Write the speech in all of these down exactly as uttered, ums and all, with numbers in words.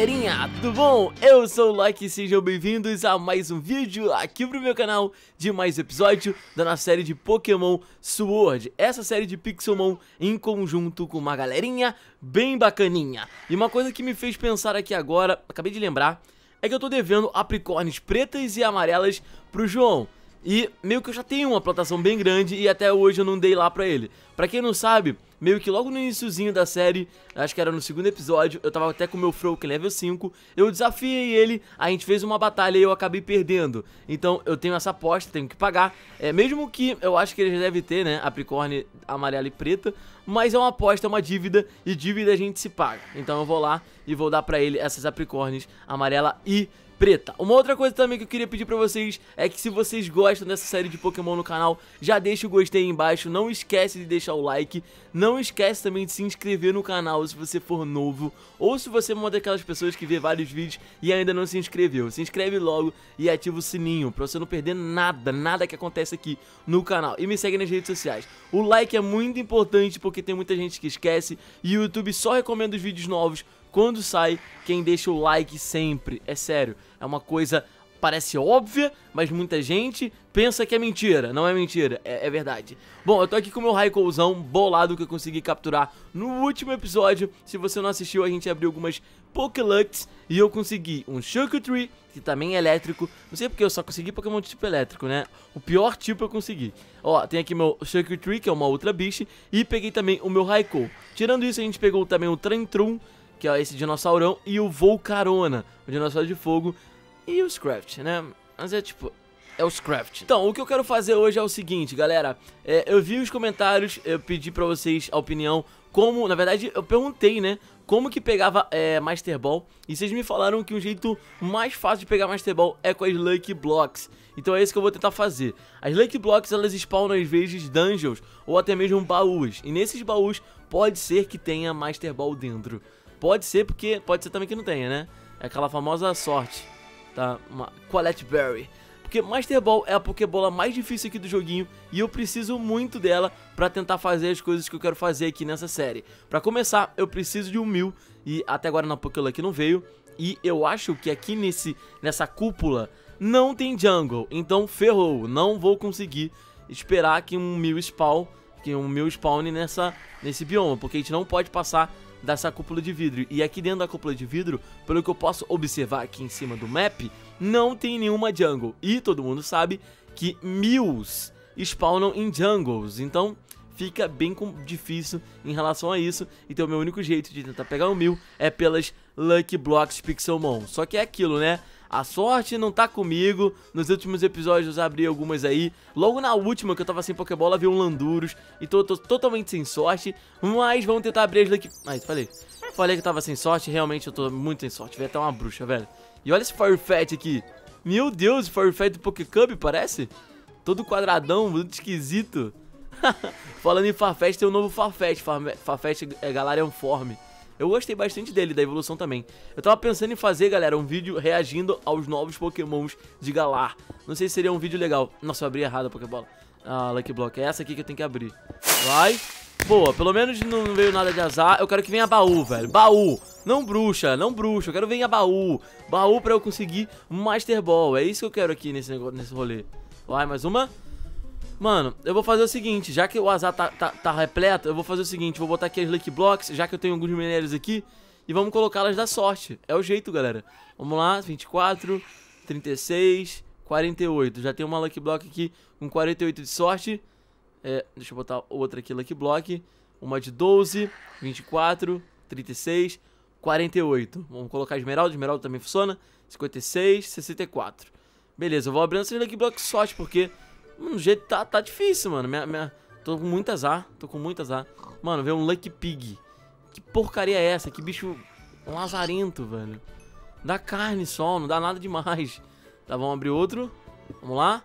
galerinha, tudo bom? Eu sou o Loki e sejam bem-vindos a mais um vídeo aqui pro meu canal de mais episódio da nossa série de Pokémon Sword. Essa série de Pixelmon em conjunto com uma galerinha bem bacaninha. E uma coisa que me fez pensar aqui agora, acabei de lembrar, é que eu tô devendo apricornes pretas e amarelas pro João. E meio que eu já tenho uma plantação bem grande e até hoje eu não dei lá pra ele. Pra quem não sabe, meio que logo no iniciozinho da série, acho que era no segundo episódio, eu tava até com o meu Froakie level cinco, eu desafiei ele, a gente fez uma batalha e eu acabei perdendo. Então eu tenho essa aposta, tenho que pagar, é, mesmo que eu acho que ele já deve ter, né, apricorne amarela e preta, mas é uma aposta, é uma dívida, e dívida a gente se paga. Então eu vou lá e vou dar pra ele essas apricornes amarela e preta. Uma outra coisa também que eu queria pedir pra vocês é que se vocês gostam dessa série de Pokémon no canal, já deixa o gostei aí embaixo, não esquece de deixar o like, não esquece também de se inscrever no canal se você for novo, ou se você é uma daquelas pessoas que vê vários vídeos e ainda não se inscreveu. Se inscreve logo e ativa o sininho pra você não perder nada, nada que acontece aqui no canal. E me segue nas redes sociais. O like é muito importante porque tem muita gente que esquece e o YouTube só recomenda os vídeos novos quando sai quem deixa o like sempre. É sério, é uma coisa, parece óbvia, mas muita gente pensa que é mentira. Não é mentira, é, é verdade. Bom, eu tô aqui com o meu Raicouzão bolado que eu consegui capturar no último episódio. Se você não assistiu, a gente abriu algumas Pokélux e eu consegui um Shuckletree, que também é elétrico. Não sei porque eu só consegui Pokémon de tipo elétrico, né? O pior tipo eu consegui. Ó, tem aqui meu Shuckletree, que é uma Ultra Beast, e peguei também o meu Raikou. Tirando isso, a gente pegou também o Tantrum, que é esse dinossaurão, e o Volcarona, o dinossauro de fogo, e o Scraft, né? Mas é tipo, é o Scraft. Então, o que eu quero fazer hoje é o seguinte, galera, é, eu vi os comentários, eu pedi pra vocês a opinião, como, na verdade, eu perguntei, né, como que pegava é, Master Ball, e vocês me falaram que o jeito mais fácil de pegar Master Ball é com as Lucky Blocks. Então é isso que eu vou tentar fazer. As Lucky Blocks, elas spawnam às vezes dungeons, ou até mesmo baús, e nesses baús pode ser que tenha Master Ball dentro. Pode ser, porque pode ser também que não tenha, né? É aquela famosa sorte, tá? Uma Colette Berry. Porque Master Ball é a Pokébola mais difícil aqui do joguinho e eu preciso muito dela pra tentar fazer as coisas que eu quero fazer aqui nessa série. Pra começar, eu preciso de um mil e até agora na Pokélucky não veio. E eu acho que aqui nesse, nessa cúpula não tem jungle, então ferrou. Não vou conseguir esperar que um mil spawn, que um mil spawn nessa, nesse bioma, porque a gente não pode passar dessa cúpula de vidro. E aqui dentro da cúpula de vidro, pelo que eu posso observar aqui em cima do map, não tem nenhuma jungle. E todo mundo sabe que Mews spawnam em jungles, então fica bem difícil em relação a isso. Então o meu único jeito de tentar pegar o Mew é pelas Lucky Blocks Pixelmon. Só que é aquilo, né? A sorte não tá comigo. Nos últimos episódios eu abri algumas aí. Logo na última que eu tava sem Pokébola, vi um Landurus. E tô, tô totalmente sem sorte. Mas vamos tentar abrir as Lucky... Ai, falei. Falei que eu tava sem sorte. Realmente eu tô muito sem sorte. Veio até uma bruxa, velho. E olha esse Farfetch aqui. Meu Deus, Farfetch do Pokécub parece. Todo quadradão, muito esquisito. Falando em Farfetch, tem um novo Farfetch. Farfetch é Galarian Form. Eu gostei bastante dele, da evolução também. Eu tava pensando em fazer, galera, um vídeo reagindo aos novos Pokémons de Galar. Não sei se seria um vídeo legal. Nossa, eu abri errado a Pokébola. Ah, Lucky Block. É essa aqui que eu tenho que abrir. Vai. Boa, pelo menos não veio nada de azar. Eu quero que venha baú, velho. Baú. Não bruxa, não bruxa. Eu quero que venha baú. Baú pra eu conseguir Master Ball. É isso que eu quero aqui nesse, negócio, nesse rolê. Vai, mais uma. Mano, eu vou fazer o seguinte, já que o azar tá, tá, tá repleto, eu vou fazer o seguinte, vou botar aqui as Lucky Blocks, já que eu tenho alguns minérios aqui, e vamos colocá-las da sorte. É o jeito, galera. Vamos lá, vinte e quatro, trinta e seis, quarenta e oito. Já tem uma Lucky Block aqui com quarenta e oito de sorte. É, deixa eu botar outra aqui, Lucky Block. Uma de doze, vinte e quatro, trinta e seis, quarenta e oito. Vamos colocar Esmeralda, Esmeralda também funciona. cinquenta e seis, sessenta e quatro. Beleza, eu vou abrindo essas Lucky Blocks de sorte, porque... Mano, o jeito tá, tá difícil, mano. Minha, minha... Tô com muito azar. Tô com muito azar. Mano, veio um Lucky Pig. Que porcaria é essa? Que bicho lazarento, velho. Dá carne só, não dá nada demais. Tá, vamos abrir outro. Vamos lá.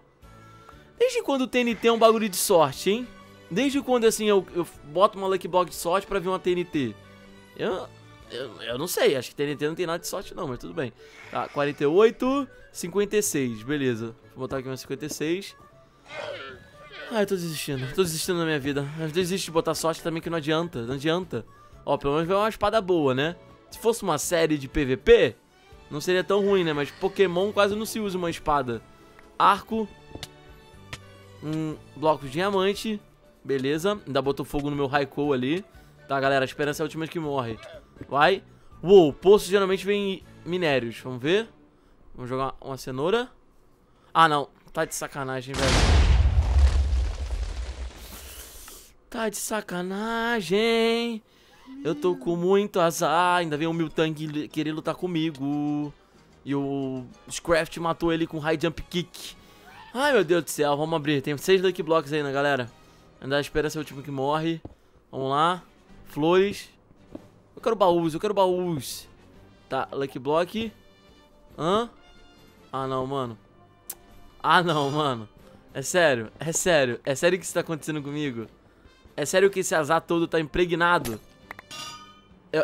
Desde quando o T N T é um bagulho de sorte, hein? Desde quando, assim, eu, eu boto uma Lucky Block de sorte pra ver uma T N T? Eu, eu, eu não sei. Acho que T N T não tem nada de sorte não, mas tudo bem. Tá, quarenta e oito, cinquenta e seis. Beleza. Vou botar aqui uma cinquenta e seis. Ai, eu tô desistindo, tô desistindo da minha vida. Eu desisto de botar sorte também que não adianta, não adianta. Ó, pelo menos veio uma espada boa, né? Se fosse uma série de P V P, não seria tão ruim, né? Mas Pokémon quase não se usa uma espada. Arco. Um bloco de diamante. Beleza. Ainda botou fogo no meu Raikou ali. Tá, galera. A esperança é a última que morre. Vai. Uou, poço geralmente vem minérios. Vamos ver. Vamos jogar uma cenoura. Ah, não. Tá de sacanagem, velho. Tá de sacanagem. Eu tô com muito azar. Ainda vem o Miltank querer lutar comigo. E o Scraft matou ele com High Jump Kick. Ai, meu Deus do céu. Vamos abrir. Tem seis Lucky Blocks ainda, galera. Ainda espera ser o último que morre. Vamos lá. Flores. Eu quero baús, eu quero baús. Tá, Lucky Block. Hã? Ah, não, mano. Ah, não, mano. É sério, é sério. É sério que isso tá acontecendo comigo? É sério que esse azar todo tá impregnado? Eu,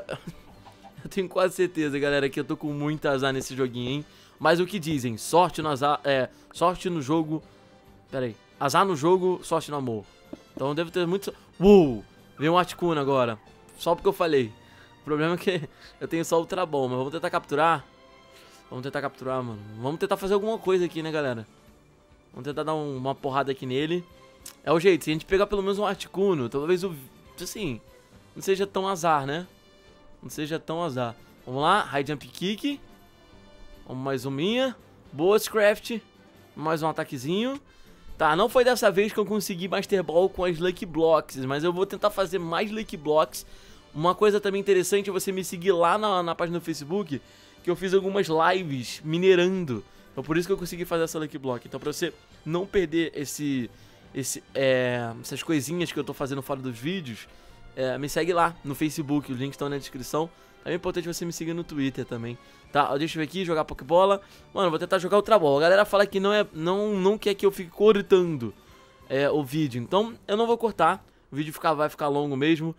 eu tenho quase certeza, galera, que eu tô com muito azar nesse joguinho, hein? Mas o que dizem? Sorte no azar... É, sorte no jogo... Pera aí. Azar no jogo, sorte no amor. Então deve ter muito... Uou! Veio um Articuno agora. Só porque eu falei. O problema é que eu tenho só Ultra Ball, mas vamos tentar capturar. Vamos tentar capturar, mano. Vamos tentar fazer alguma coisa aqui, né, galera? Vamos tentar dar um, uma porrada aqui nele. É o jeito. Se a gente pegar pelo menos um Articuno, talvez o... Assim... Não seja tão azar, né? Não seja tão azar. Vamos lá. High Jump Kick. Vamos mais uma minha. Boa, Scraft. Mais um ataquezinho. Tá, não foi dessa vez que eu consegui Master Ball com as Lucky Blocks, mas eu vou tentar fazer mais Lucky Blocks. Uma coisa também interessante é você me seguir lá na, na página do Facebook, que eu fiz algumas lives minerando. Então por isso que eu consegui fazer essa Lucky Block. Então pra você não perder esse, esse, é, essas coisinhas que eu tô fazendo fora dos vídeos, é, me segue lá no Facebook, os links estão na descrição. É importante você me seguir no Twitter também. Tá, deixa eu ver aqui, jogar Pokébola. Mano, vou tentar jogar Ultra Ball. A galera fala que não, é, não, não quer que eu fique cortando é, o vídeo. Então, eu não vou cortar. O vídeo ficar, vai ficar longo mesmo.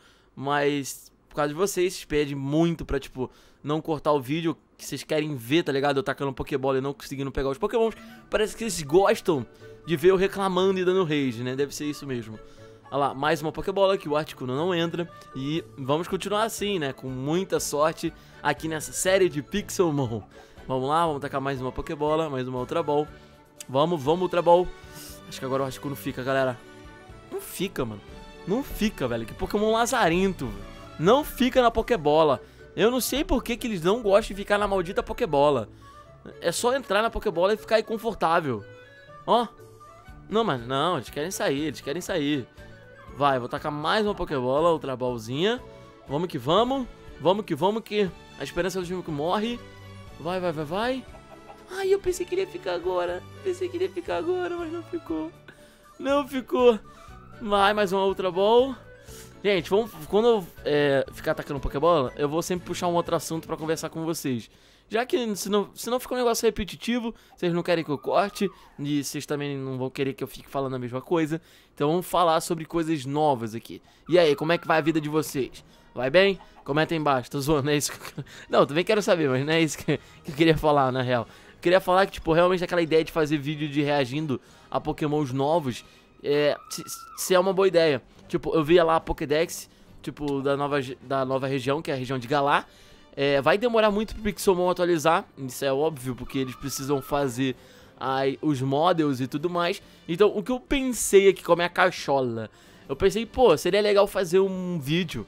Mas, por causa de vocês, vocês pedem muito pra, tipo, não cortar o vídeo. Que vocês querem ver, tá ligado? Eu tacando Pokébola e não conseguindo pegar os Pokémons. Parece que eles gostam de ver eu reclamando e dando rage, né? Deve ser isso mesmo. Olha lá, mais uma Pokébola que o Articuno não entra. E vamos continuar assim, né? Com muita sorte aqui nessa série de Pixelmon. Vamos lá, vamos tacar mais uma Pokébola, mais uma Ultra Ball. Vamos, vamos Ultra Ball. Acho que agora o Articuno fica, galera. Não fica, mano. Não fica, velho. Que Pokémon lazarento, velho. Não fica na Pokébola. Eu não sei por que, que eles não gostam de ficar na maldita Pokébola. É só entrar na Pokébola e ficar aí confortável. Ó. Não, mas não, eles querem sair, eles querem sair. Vai, vou tacar mais uma Pokébola, outra bolzinha. Vamos que vamos. Vamos que vamos que a esperança do time que morre. Vai, vai, vai, vai. Ai, eu pensei que ele ia ficar agora. Pensei que ele ia ficar agora, mas não ficou. Não ficou. Vai, mais uma Ultra Ball. Gente, vamos, quando eu é, ficar atacando Pokébola, eu vou sempre puxar um outro assunto pra conversar com vocês. Já que senão, senão fica um negócio repetitivo, vocês não querem que eu corte, e vocês também não vão querer que eu fique falando a mesma coisa. Então vamos falar sobre coisas novas aqui. E aí, como é que vai a vida de vocês? Vai bem? Comenta aí embaixo, tô zoando, é isso que eu... Não, também quero saber, mas não é isso que, que eu queria falar, na real. Eu queria falar que, tipo, realmente aquela ideia de fazer vídeo de reagindo a Pokémons novos, é, se, se é uma boa ideia. Tipo, eu via lá a Pokédex, tipo, da nova, da nova região, que é a região de Galar. É, vai demorar muito pro Pixelmon atualizar, isso é óbvio, porque eles precisam fazer aí, os models e tudo mais. Então, o que eu pensei aqui com a minha cachola, eu pensei, pô, seria legal fazer um vídeo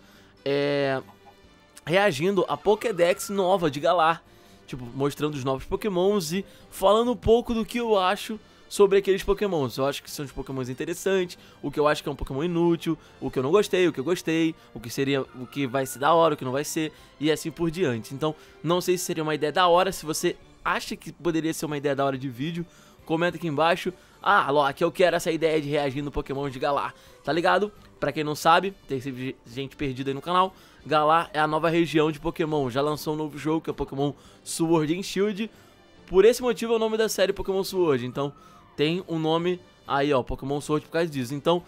é, reagindo a Pokédex nova de Galar. Tipo, mostrando os novos Pokémons e falando um pouco do que eu acho sobre aqueles Pokémons. Eu acho que são os Pokémons interessantes, o que eu acho que é um Pokémon inútil, o que eu não gostei, o que eu gostei, o que seria, o que vai ser da hora, o que não vai ser, e assim por diante. Então, não sei se seria uma ideia da hora. Se você acha que poderia ser uma ideia da hora de vídeo, comenta aqui embaixo. Ah, Loki, eu quero essa ideia de reagir no Pokémon de Galar, tá ligado? Pra quem não sabe, tem gente perdida aí no canal, Galar é a nova região de Pokémon. Já lançou um novo jogo, que é Pokémon Sword and Shield. Por esse motivo é o nome da série Pokémon Sword. Então, tem um nome aí, ó, Pokémon Sword por causa disso. Então,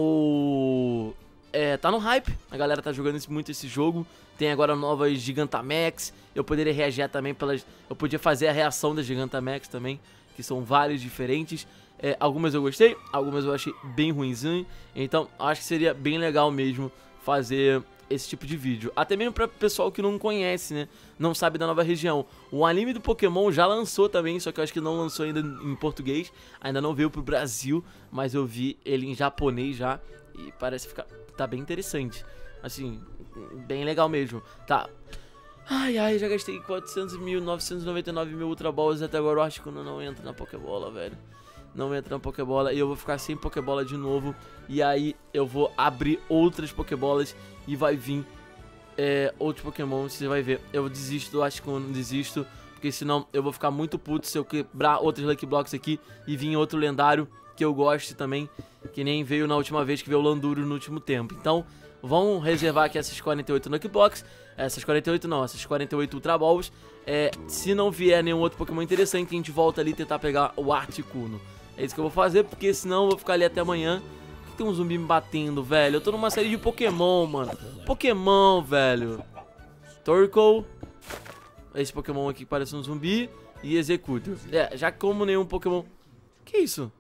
o... É, tá no hype, a galera tá jogando muito esse jogo. Tem agora novas Gigantamax. Eu poderia reagir também pelas... Eu podia fazer a reação das Gigantamax também, que são várias diferentes. É, algumas eu gostei, algumas eu achei bem ruinzinho. Então, acho que seria bem legal mesmo fazer esse tipo de vídeo. Até mesmo pra pessoal que não conhece, né? Não sabe da nova região. O anime do Pokémon já lançou também, só que eu acho que não lançou ainda em português. Ainda não veio pro Brasil, mas eu vi ele em japonês já. E parece ficar... tá bem interessante. Assim, bem legal mesmo. Tá. Ai, ai, já gastei quatrocentos mil, novecentos e noventa e nove mil Ultra Balls. Até agora eu acho que não entra na Pokébola, velho. Não entra na Pokébola e eu vou ficar sem Pokébola de novo. E aí eu vou abrir outras Pokébolas e vai vir é, outros Pokémon, você vai ver. Eu desisto do Articuno, desisto, porque senão eu vou ficar muito puto se eu quebrar outros Lucky Blocks aqui e vir outro lendário que eu goste também, que nem veio na última vez, que veio o Landuro no último tempo. Então vamos reservar aqui essas quarenta e oito Lucky Blocks, essas quarenta e oito não, essas quarenta e oito Ultra Balls. É, se não vier nenhum outro Pokémon interessante, a gente volta ali e tentar pegar o Articuno. É isso que eu vou fazer, porque senão eu vou ficar ali até amanhã. Por que tem um zumbi me batendo, velho? Eu tô numa série de Pokémon, mano. Pokémon, velho. Torkoal. Esse Pokémon aqui que parece um zumbi. E Executor. É, já como nenhum Pokémon... Que isso?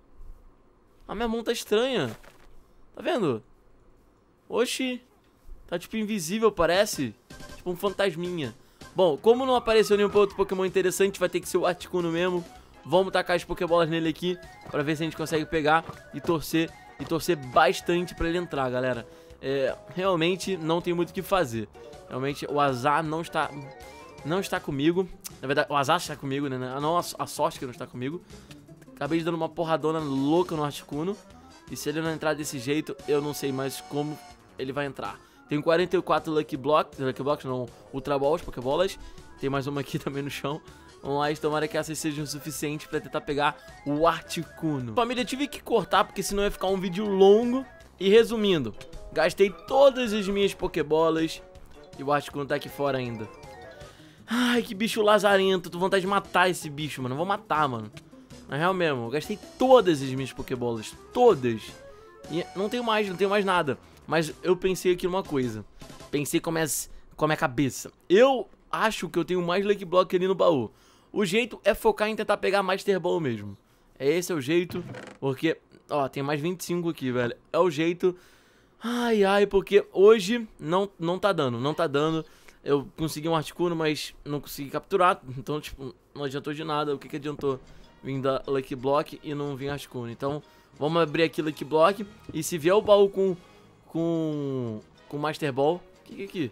A minha mão tá estranha. Tá vendo? Oxi. Tá tipo invisível, parece. Tipo um fantasminha. Bom, como não apareceu nenhum outro Pokémon interessante, vai ter que ser o Articuno mesmo. Vamos tacar as Pokébolas nele aqui pra ver se a gente consegue pegar e torcer, e torcer bastante pra ele entrar, galera. É, realmente não tem muito o que fazer. Realmente o azar não está, não está comigo. Na verdade, o azar está comigo, né? Não a, a sorte que não está comigo. Acabei de dando uma porradona louca no Articuno. E se ele não entrar desse jeito, eu não sei mais como ele vai entrar. Tem quarenta e quatro Lucky Blocks, Lucky Blocks não, Ultra Balls, Pokébolas. Tem mais uma aqui também no chão. Mas tomara que essas sejam o suficiente pra tentar pegar o Articuno. Família, tive que cortar porque senão ia ficar um vídeo longo. E resumindo, gastei todas as minhas Pokébolas e o Articuno tá aqui fora ainda. Ai, que bicho lazarento. Tô com vontade de matar esse bicho, mano. Eu vou matar, mano. Na real mesmo, eu gastei todas as minhas Pokébolas. Todas. E não tenho mais, não tenho mais nada. Mas eu pensei aqui numa coisa. Pensei com a minha, com a minha cabeça. Eu acho que eu tenho mais Lucky Block ali no baú. O jeito é focar em tentar pegar Master Ball mesmo. É esse é o jeito, porque, ó, tem mais vinte e cinco aqui, velho. É o jeito. Ai, ai, porque hoje não, não tá dando, não tá dando. Eu consegui um Articuno, mas não consegui capturar. Então, tipo, não adiantou de nada. O que que adiantou vir da Lucky Block e não vir Articuno? Então, vamos abrir aqui Lucky Block. E se vier o baú com, com, com Master Ball... O que que é aqui?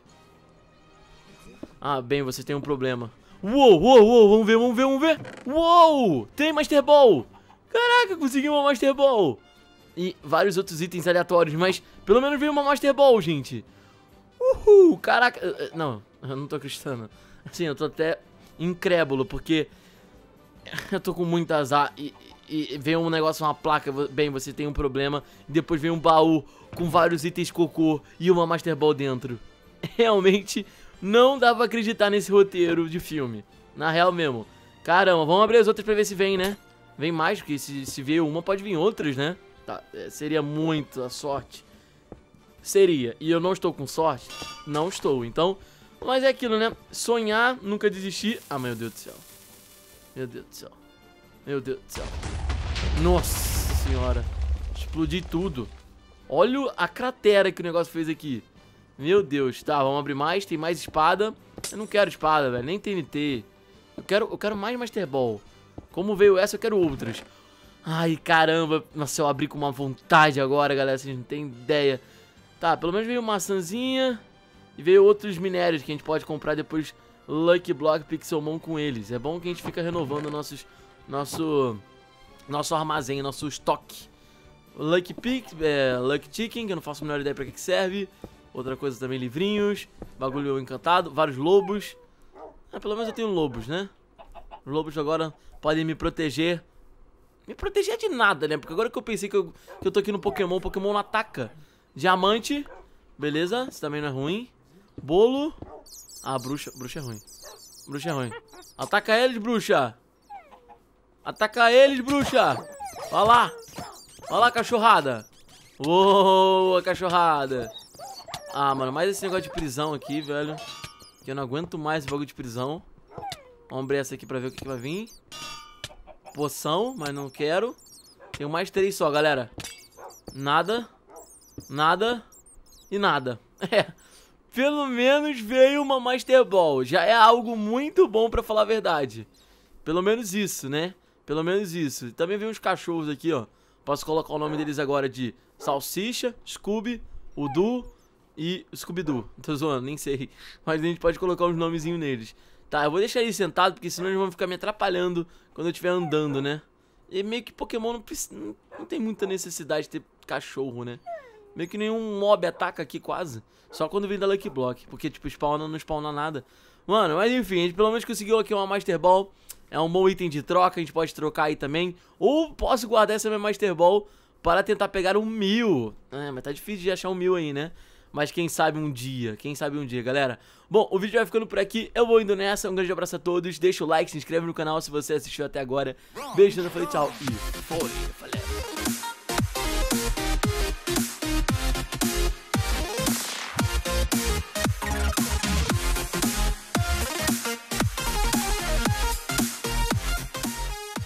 Ah, bem, você tem um problema. Uou, uou, uou, vamos ver, vamos ver, vamos ver. Uou, tem Master Ball. Caraca, consegui uma Master Ball. E vários outros itens aleatórios, mas pelo menos veio uma Master Ball, gente. Uhul, caraca. Não, eu não tô acreditando. Assim, eu tô até incrédulo, porque eu tô com muito azar e, e, e veio um negócio, uma placa, bem, você tem um problema. E depois vem um baú com vários itens cocô e uma Master Ball dentro. Realmente... não dá pra acreditar nesse roteiro de filme. Na real mesmo. Caramba, vamos abrir as outras pra ver se vem, né? Vem mais, porque se, se veio uma, pode vir outras, né? Tá, é, seria muito a sorte. Seria. E eu não estou com sorte? Não estou. Então, mas é aquilo, né? Sonhar, nunca desistir. Ah, meu Deus do céu. Meu Deus do céu. Meu Deus do céu. Nossa senhora. Explodi tudo. Olha a cratera que o negócio fez aqui. Meu Deus, tá, vamos abrir mais, tem mais espada. Eu não quero espada, velho, nem T N T. Eu quero, eu quero mais Master Ball. Como veio essa, eu quero outras. Ai, caramba, nossa, eu abri com uma vontade agora, galera, vocês não tem ideia. Tá, pelo menos veio maçãzinha. E veio outros minérios que a gente pode comprar depois Lucky Block Pixelmon com eles. É bom que a gente fica renovando nossos, nosso, nosso armazém, nosso estoque. Lucky Pig, é, Lucky Chicken, que eu não faço a menor ideia pra que que serve. Outra coisa também, livrinhos, bagulho encantado, vários lobos. Ah, pelo menos eu tenho lobos, né? Os lobos agora podem me proteger. Me proteger de nada, né? Porque agora que eu pensei que eu, que eu tô aqui no Pokémon, o Pokémon não ataca. Diamante, beleza, isso também não é ruim. Bolo. Ah, bruxa, bruxa é ruim. Bruxa é ruim. Ataca eles, bruxa. Ataca eles, bruxa. Vai lá. Vai lá, cachorrada. Boa, cachorrada. Ah, mano, mais esse negócio de prisão aqui, velho. Que eu não aguento mais esse bagulho de prisão. Vamos abrir essa aqui pra ver o que, que vai vir. Poção, mas não quero. Tenho mais três só, galera. Nada. Nada. E nada. É. pelo menos veio uma Master Ball. Já é algo muito bom pra falar a verdade. Pelo menos isso, né? Pelo menos isso. Também veio uns cachorros aqui, ó. Posso colocar o nome deles agora de Salsicha, Scooby, Udu e Scooby-Doo. Tô zoando, nem sei. Mas a gente pode colocar uns nomezinhos neles. Tá, eu vou deixar eles sentados, porque senão eles vão ficar me atrapalhando quando eu estiver andando, né? E meio que Pokémon não, não, não tem muita necessidade de ter cachorro, né? Meio que nenhum mob ataca aqui quase. Só quando vem da Lucky Block. Porque, tipo, spawna, não spawna nada. Mano, mas enfim, a gente pelo menos conseguiu aqui uma Master Ball. É um bom item de troca, a gente pode trocar aí também. Ou posso guardar essa minha Master Ball para tentar pegar um mil. É, mas tá difícil de achar um mil aí, né? Mas quem sabe um dia, quem sabe um dia, galera. Bom, o vídeo vai ficando por aqui, eu vou indo nessa. Um grande abraço a todos, deixa o like, se inscreve no canal se você assistiu até agora. Beijo, eu falei tchau e foi, valeu.